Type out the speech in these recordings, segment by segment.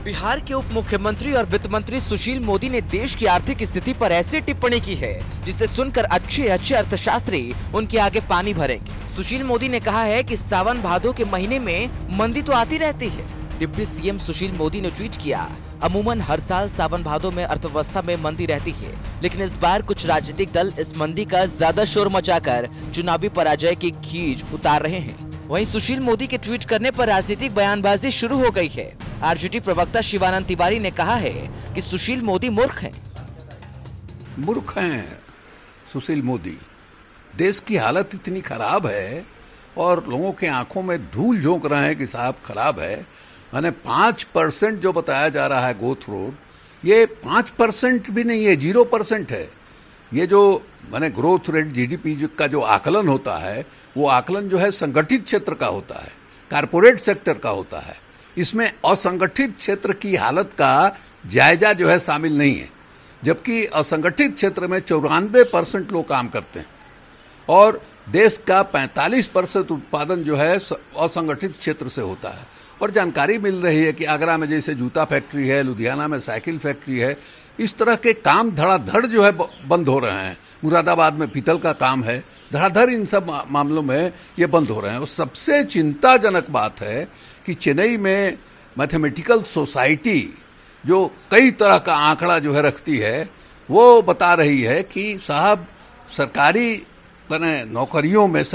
बिहार के उप मुख्यमंत्री और वित्त मंत्री सुशील मोदी ने देश की आर्थिक स्थिति पर ऐसी टिप्पणी की है जिसे सुनकर अच्छे अर्थशास्त्री उनके आगे पानी भरेंगे। सुशील मोदी ने कहा है कि सावन भादो के महीने में मंदी तो आती रहती है। डिप्टी सीएम सुशील मोदी ने ट्वीट किया, अमूमन हर साल सावन भादो में अर्थव्यवस्था में मंदी रहती है, लेकिन इस बार कुछ राजनीतिक दल इस मंदी का ज्यादा शोर मचाकर चुनावी पराजय की खींच उतार रहे हैं। वहीं सुशील मोदी के ट्वीट करने पर राजनीतिक बयानबाजी शुरू हो गई है। आरजेडी प्रवक्ता शिवानंद तिवारी ने कहा है कि सुशील मोदी मूर्ख हैं। मूर्ख हैं सुशील मोदी। देश की हालत इतनी खराब है और लोगों के आंखों में धूल झोंक रहे हैं कि साहब खराब है। माने 5% जो बताया जा रहा है ग्रोथ रोड, ये 5% भी नहीं है, 0% है। ये जो माने ग्रोथ रेट जीडीपी का जो आकलन होता है, वो आकलन जो है संगठित क्षेत्र का होता है, कारपोरेट सेक्टर का होता है। इसमें असंगठित क्षेत्र की हालत का जायजा जो है शामिल नहीं है, जबकि असंगठित क्षेत्र में 94% लोग काम करते हैं और देश का 45% उत्पादन जो है असंगठित क्षेत्र से होता है। और जानकारी मिल रही है कि आगरा में जैसे जूता फैक्ट्री है, लुधियाना में साइकिल फैक्ट्री है, इस तरह के काम धड़ाधड़ जो है बंद हो रहे हैं। मुरादाबाद में पीतल का काम है, धड़ाधड़ इन सब मामलों में ये बंद हो रहे हैं। और सबसे चिंताजनक बात है कि चेन्नई में मैथमेटिकल सोसाइटी जो कई तरह का आंकड़ा जो है रखती है, वो बता रही है कि साहब सरकारी नौकरियों में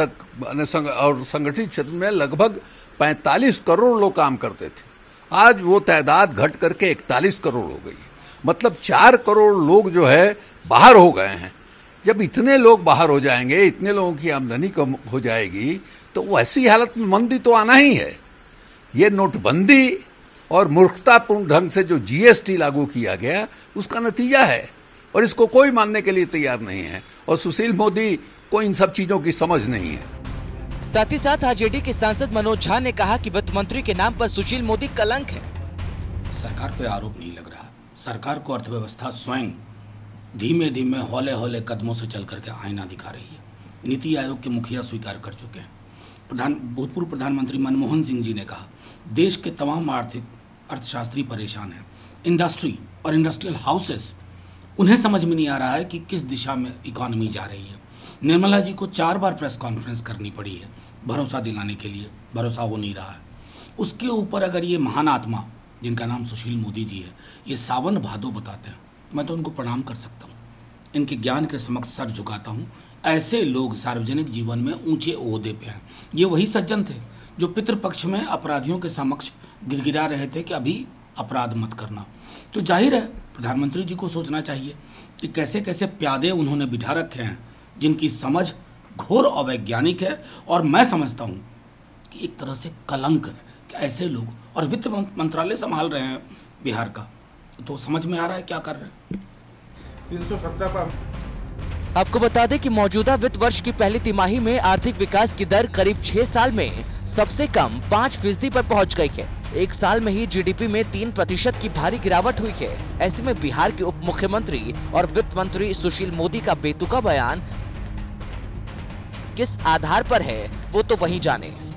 और संगठित क्षेत्र में लगभग 45 करोड़ लोग काम करते थे। आज वो तादाद घट करके 41 करोड़ हो गई। मतलब 4 करोड़ लोग जो है बाहर हो गए हैं। जब इतने लोग बाहर हो जाएंगे, इतने लोगों की आमदनी कम हो जाएगी, तो वैसी हालत में मंदी तो आना ही है। ये नोटबंदी और मूर्खतापूर्ण ढंग से जो जीएसटी लागू किया गया, उसका नतीजा है और इसको कोई मानने के लिए तैयार नहीं है। और सुशील मोदी को इन सब चीजों की समझ नहीं है। साथ ही साथ आरजेडी के सांसद मनोज झा ने कहा कि वित्त मंत्री के नाम पर सुशील मोदी कलंक है। सरकार पे आरोप नहीं लग रहा। सरकार को अर्थव्यवस्था स्वयं धीमे धीमे हौले हौले कदमों से चल करके आईना दिखा रही है। नीति आयोग के मुखिया स्वीकार कर चुके हैं। भूतपूर्व प्रधानमंत्री मनमोहन सिंह जी ने कहा, देश के तमाम अर्थशास्त्री परेशान हैं। इंडस्ट्री और इंडस्ट्रियल हाउसेस, उन्हें समझ में नहीं आ रहा है कि किस दिशा में इकोनॉमी जा रही है। निर्मला जी को 4 बार प्रेस कॉन्फ्रेंस करनी पड़ी है भरोसा दिलाने के लिए, भरोसा हो नहीं रहा है। उसके ऊपर अगर ये महान आत्मा जिनका नाम सुशील मोदी जी है, ये सावन भादो बताते हैं, मैं तो उनको प्रणाम कर सकता हूँ। इनके ज्ञान के समक्ष सर झुकाता हूँ। ऐसे लोग सार्वजनिक जीवन में ऊंचे ओहदे पे हैं। ये वही सज्जन थे जो पितृपक्ष में अपराधियों के समक्ष गिड़गिड़ा रहे थे कि अभी अपराध मत करना। तो जाहिर है प्रधानमंत्री जी को सोचना चाहिए कि कैसे कैसे प्यादे उन्होंने बिठा रखे हैं जिनकी समझ घोर अवैज्ञानिक है। और मैं समझता हूँ कि एक तरह से कलंक है कि ऐसे लोग, और वित्त मंत्रालय संभाल रहे हैं बिहार का, तो समझ में आ रहा है क्या कर रहे हैं। 370 पर आपको बता दें कि मौजूदा वित्त वर्ष की पहली तिमाही में आर्थिक विकास की दर करीब 6 साल में सबसे कम 5% पर पहुंच गई है। एक साल में ही जीडीपी में 3% की भारी गिरावट हुई है। ऐसे में बिहार के उप मुख्यमंत्री और वित्त मंत्री सुशील मोदी का बेतुका बयान किस आधार पर है, वो तो वही जाने।